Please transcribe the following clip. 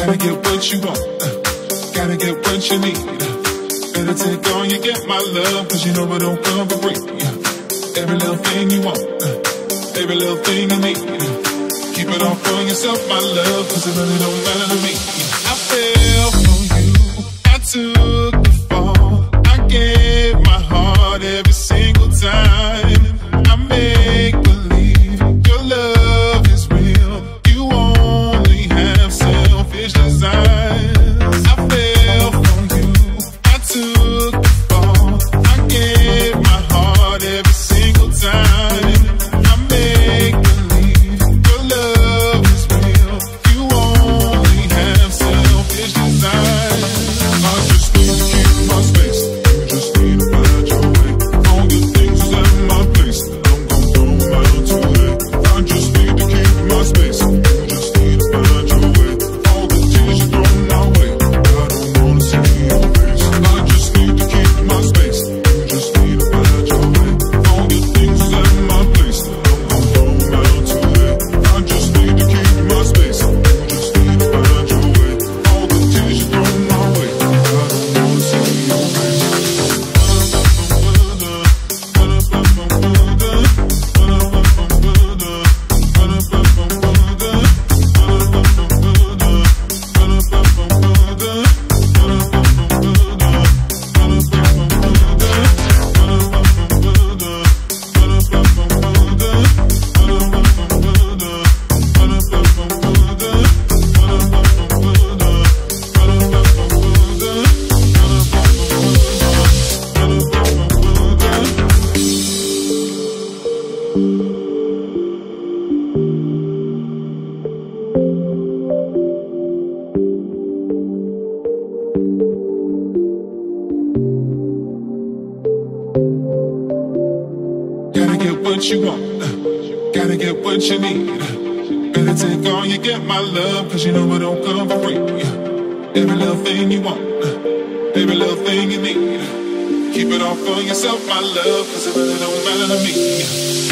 Gotta get what you want, gotta get what you need. Better take all you get, my love, cause you know it don't come for free. Every little thing you want, every little thing you need. Keep it all for yourself, my love, cause it really don't matter to me. I fell for you, I took the fall, I gave my heart every single time. I make believe your love is real, you only have selfish desires. I fell for you, I took the fall, I gave my heart every single time. I make believe your love is real, you only have selfish desires. I just need to keep my space, you just need to find your way. All the things is at my place, I'm gon' throw them out too late. I just need to keep my space, you just need to find your way. All the tears you throw my way, I don't wanna see your face. I just need to keep my space, you just need to find your way. All the things is at my place, I'm gon' throw them out too late. I just need to keep my space, you just need to find your way. All the tears you throw my way, I don't wanna see your face. Gotta get what you want, gotta get what you need. Better take all you get, my love, cause you know it don't come for free. Every little thing you want, every little thing you need. Keep it all for yourself, my love, cause it really don't matter to me.